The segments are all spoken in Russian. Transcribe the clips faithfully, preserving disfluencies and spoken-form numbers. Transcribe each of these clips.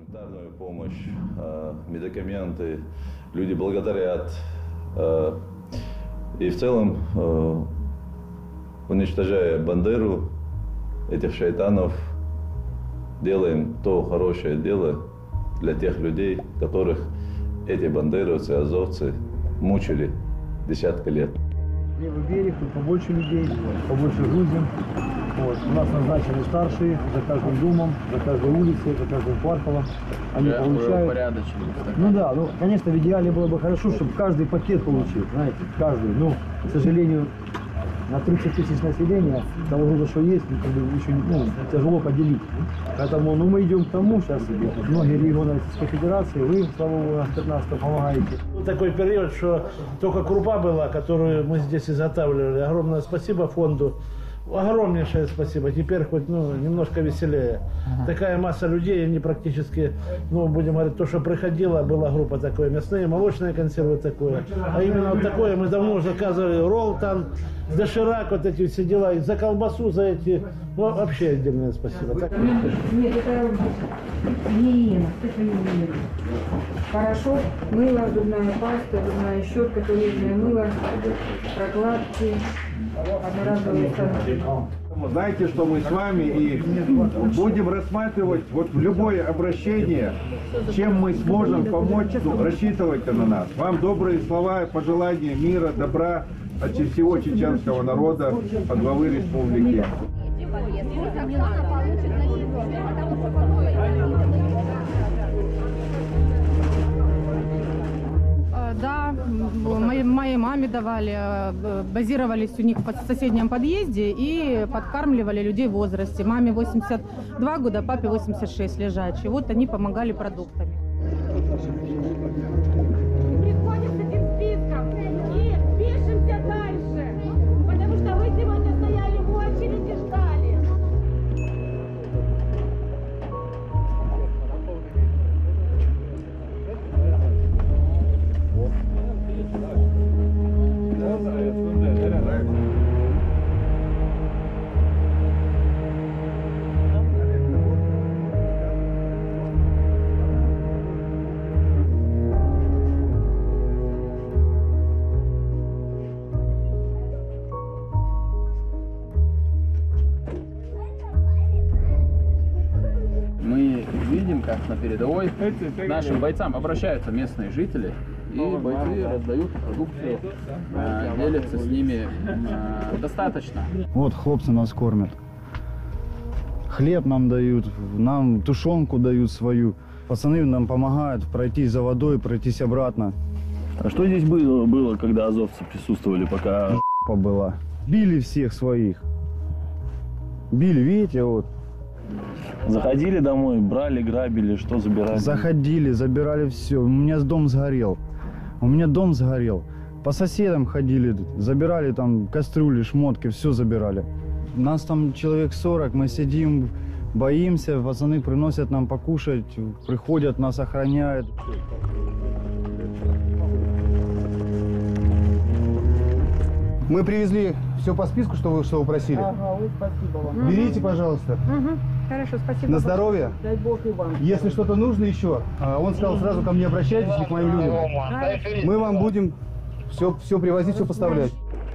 Гуманитарную помощь, медикаменты, люди благодарят. И в целом, уничтожая Бандеру, этих шайтанов, делаем то хорошее дело для тех людей, которых эти бандеровцы, азовцы мучили десятки лет. Левый берег, тут побольше людей, побольше грузим. Вот. У нас назначены старшие за каждым домом, за каждой улицей, за каждым кварталом. Они Я получают. Ну да, ну конечно в идеале было бы хорошо, чтобы каждый пакет получил, знаете, каждый. Но, к сожалению, на тридцать тысяч населения того груза, что есть, как бы еще ну, тяжело поделить. Поэтому ну, мы идем к тому, сейчас многие регионы Российской Федерации, вы, слава богу, пятнадцатого помогаете. Такой период, что только крупа была, которую мы здесь изготавливали. Огромное спасибо фонду. Огромнейшее спасибо. Теперь хоть ну, немножко веселее. Ага. Такая масса людей, они практически, ну, будем говорить, то, что приходило, была группа такое, мясные, молочные консервы такое. А именно вот такое мы давно заказывали, роллтон, доширак, вот эти все дела, за колбасу, за эти, ну, вообще отдельное спасибо. Так? Нет, это гигиена, это гигиена. Порошок, мыло, зубная паста, зубная щетка, туалетное мыло, прокладки, одноразовые станки. Знаете, что мы с вами и будем рассматривать вот любое обращение, чем мы сможем помочь, ну, рассчитывайте на нас. Вам добрые слова, пожелания мира, добра от всего чеченского народа, от главы республики. Да, моей, моей маме давали, базировались у них в соседнем подъезде и подкармливали людей в возрасте. Маме восемьдесят два года, папе восемьдесят шесть лежачий. Вот они помогали продуктами. Приходим с этим списком и пишемся дальше, потому что вы сегодня стояли в очереди, ждали. Мы видим, как на передовой к нашим бойцам обращаются местные жители, и бойцы раздают продукцию, делятся с ними достаточно. Вот хлопцы нас кормят. Хлеб нам дают, нам тушенку дают свою. Пацаны нам помогают пройтись за водой, пройтись обратно. А что здесь было, было когда азовцы присутствовали, пока... Была. Били всех своих. Били, видите, вот. Заходили домой, брали, грабили, что забирали? Заходили, забирали все. У меня дом сгорел. У меня дом сгорел. По соседям ходили, забирали там кастрюли, шмотки, все забирали. Нас там человек сорок, мы сидим, боимся, пацаны приносят нам покушать, приходят, нас охраняют. Мы привезли все по списку, что вы, что вы просили. Ага, ой, спасибо вам. Берите, пожалуйста. Угу. Хорошо, спасибо. На здоровье. Дай Бог и вам. Если что-то нужно еще, он сказал, сразу ко мне обращайтесь, не к моим людям. Мы вам будем все, все привозить, все поставлять.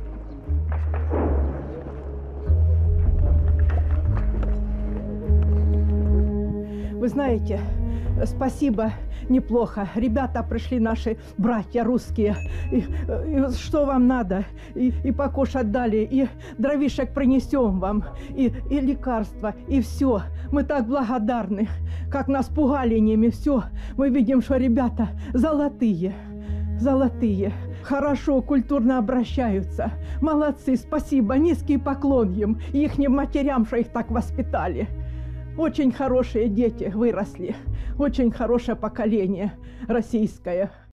Вы знаете, спасибо, неплохо. Ребята пришли, наши братья русские. И, и что вам надо? И, и покушать дали, и дровишек принесем вам, и, и лекарства, и все. Мы так благодарны, как нас пугали ними, все. Мы видим, что ребята золотые, золотые. Хорошо, культурно обращаются. Молодцы, спасибо, низкий поклон им и ихним матерям, что их так воспитали. Очень хорошие дети выросли, очень хорошее поколение российское.